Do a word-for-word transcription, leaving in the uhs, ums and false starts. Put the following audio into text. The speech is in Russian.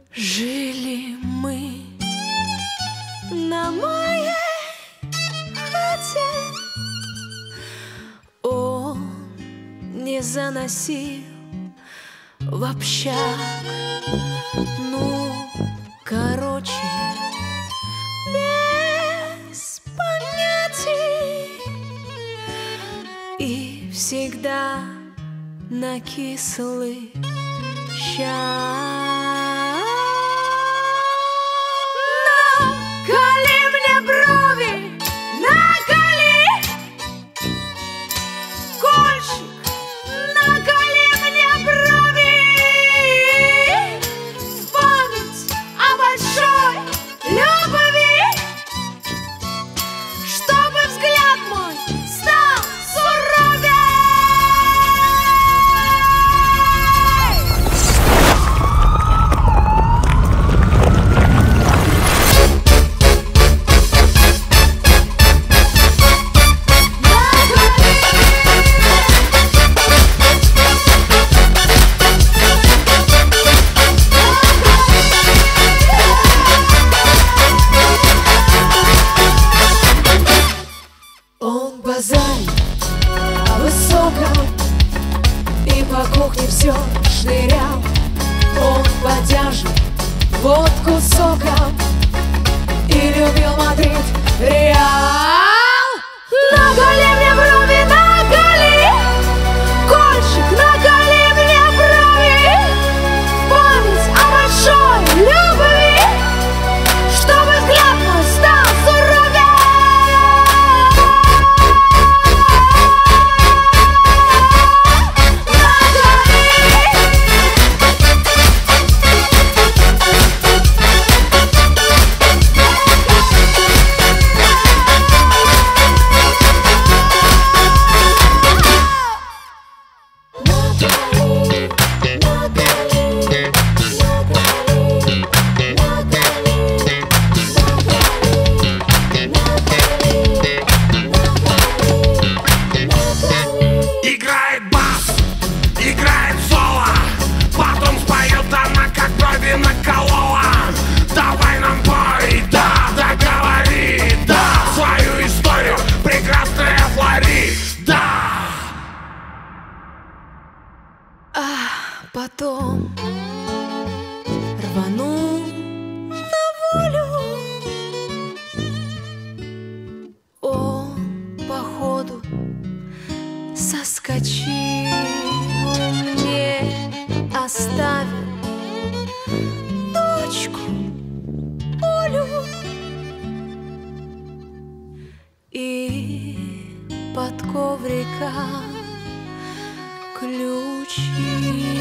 Жили мы на моей хате, он не заносил в общак. Ну, короче, без понятий и всегда на кислый ща. Наколи мне брови, наколи, кольчик, наколи мне брови, в память о большой любви, чтобы взгляд мой стал суровей. Он базарит о высоком и по кухне все шнырял. Он подержит водку соком и любил Мадрид, Реал. Наколи мне брови, наколи, кольчик, наколи мне брови, в память о большой любви, чтобы взгляд мой стал суровей. Играет бас, играет соло, потом споет она, как брови наколола. Давай нам пой, да, да говори, да, свою историю, прекрасная Флорида. А потом рванул на волю. Он, походу, соскочил, мне оставил дочку Олю и под коврика ключи.